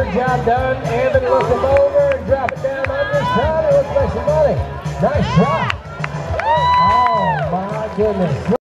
Good job done. Evan, look him over and drop it down on your side. It looks like some money. Nice shot. Oh, my goodness.